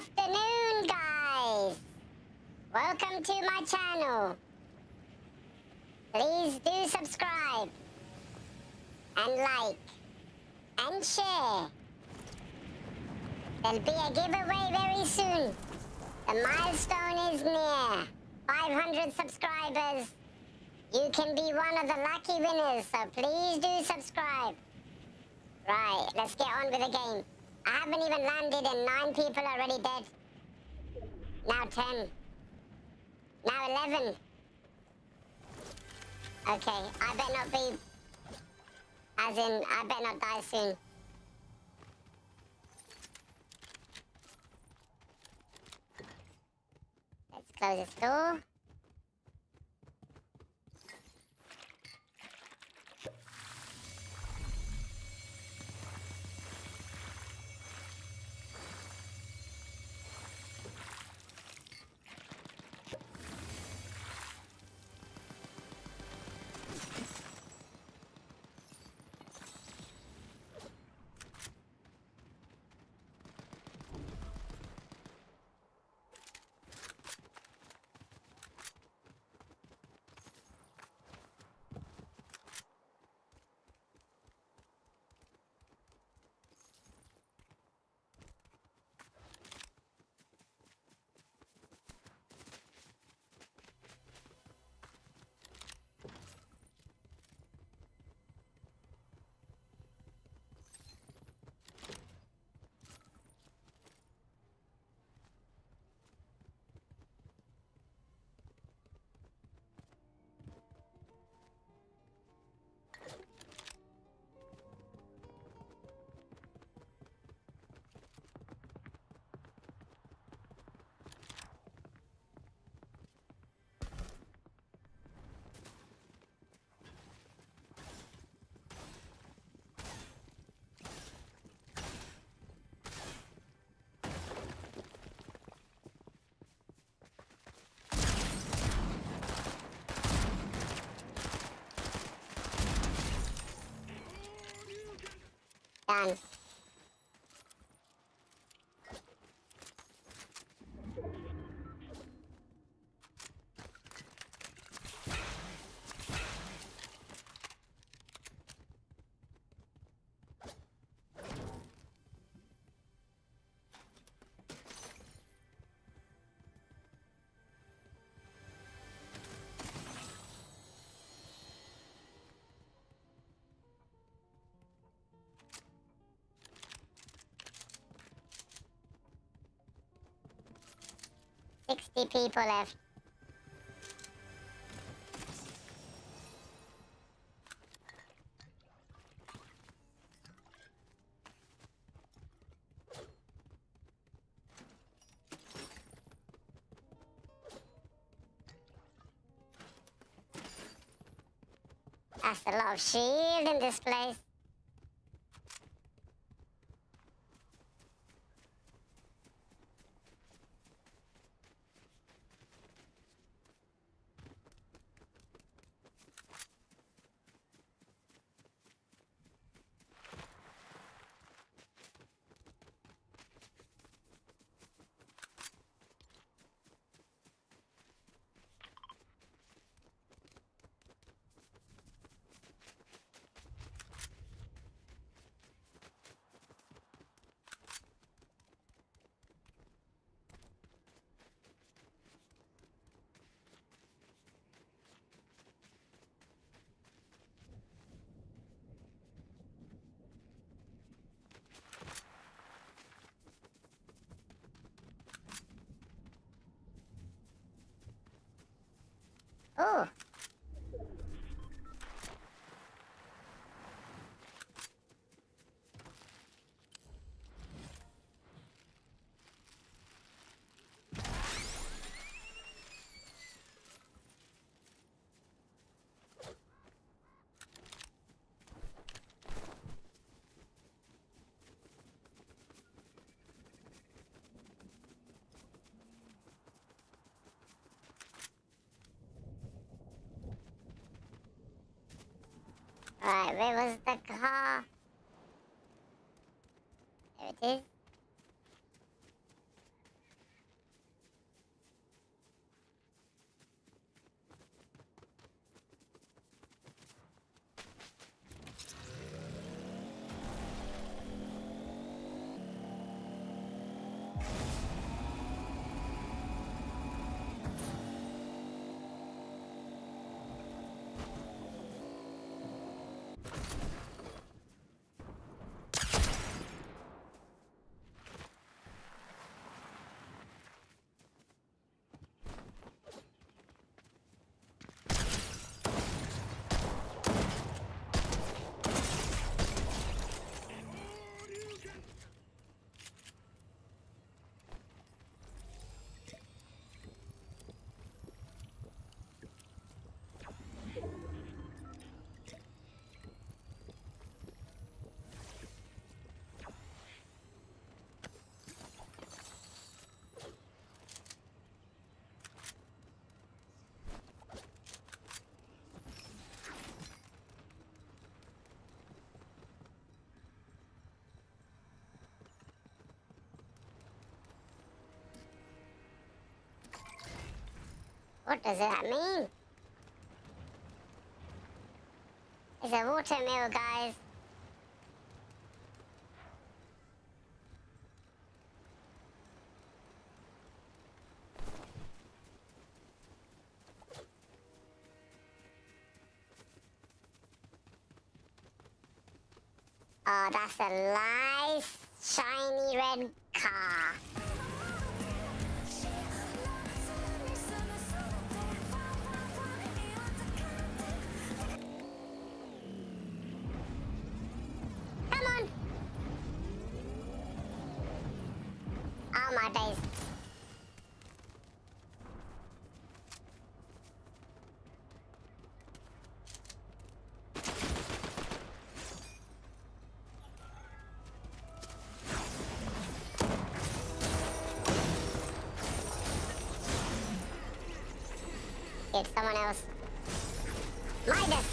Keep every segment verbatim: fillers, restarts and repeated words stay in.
afternoon, guys. Welcome to my channel. Please do subscribe and like and share. There'll be a giveaway very soon. The milestone is near. five hundred subscribers. You can be one of the lucky winners, so please do subscribe. Right, let's get on with the game. I haven't even landed and nine people are already dead. Now ten. Now eleven. Okay, I better not be... As in, I better not die soon. Let's close this door. Done. sixty people left. That's a lot of shield in this place. Oh. Right, where was the car? There it is. What does that mean? It's a water mill, guys. Oh, that's a nice, shiny red car. Come on. Oh, my days. It's someone else. Midas!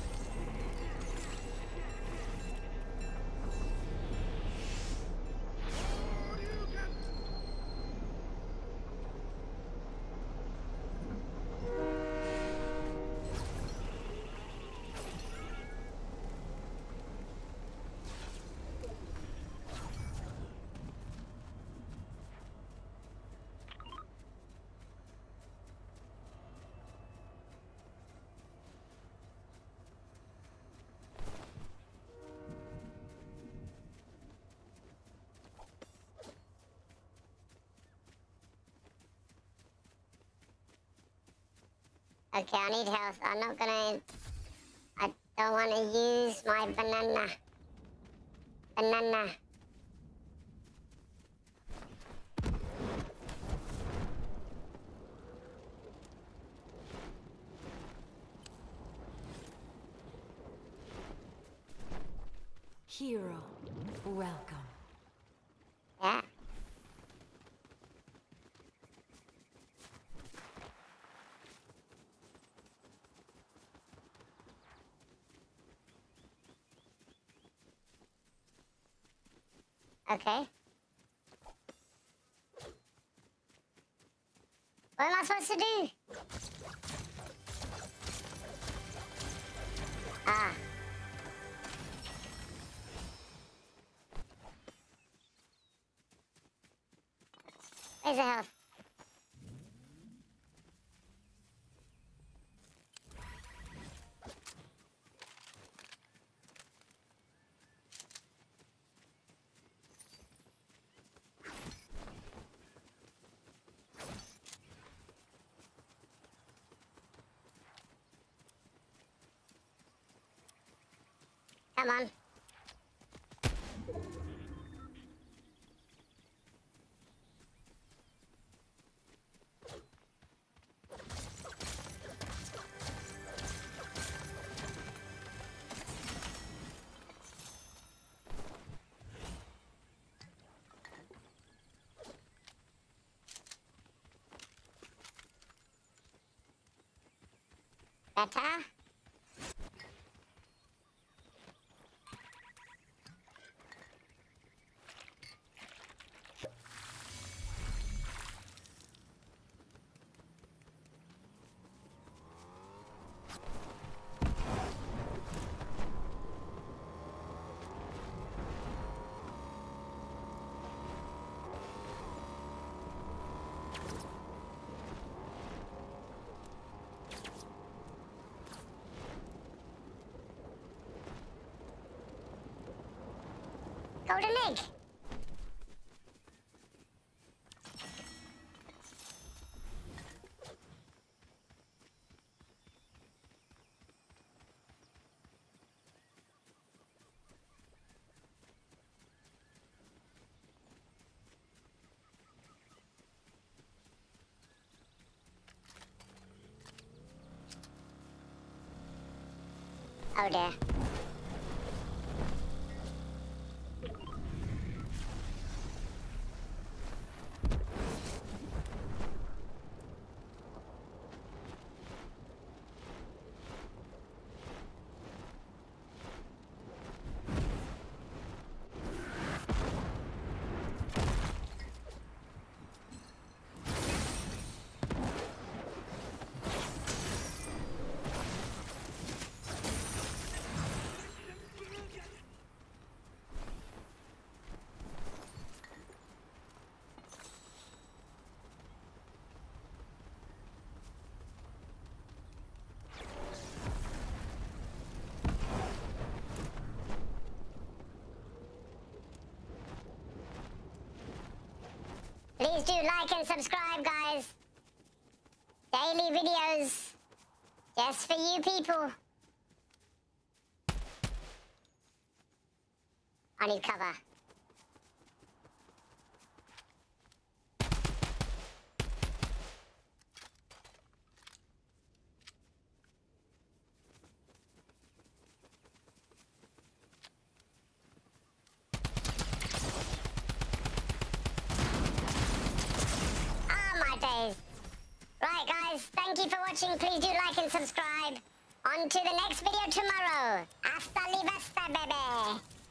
Okay, I need health. I'm not gonna... I don't want to use my banana. Banana. Hero, welcome. Yeah. Okay. What am I supposed to do? Ah. Where's the health? Come on. Better? Golden egg. Oh dear. Please do like and subscribe, guys. Daily videos. Just for you people. I need cover. Days. Right, guys, thank you for watching. Please do like and subscribe. On to the next video tomorrow. Hasta la vista, baby.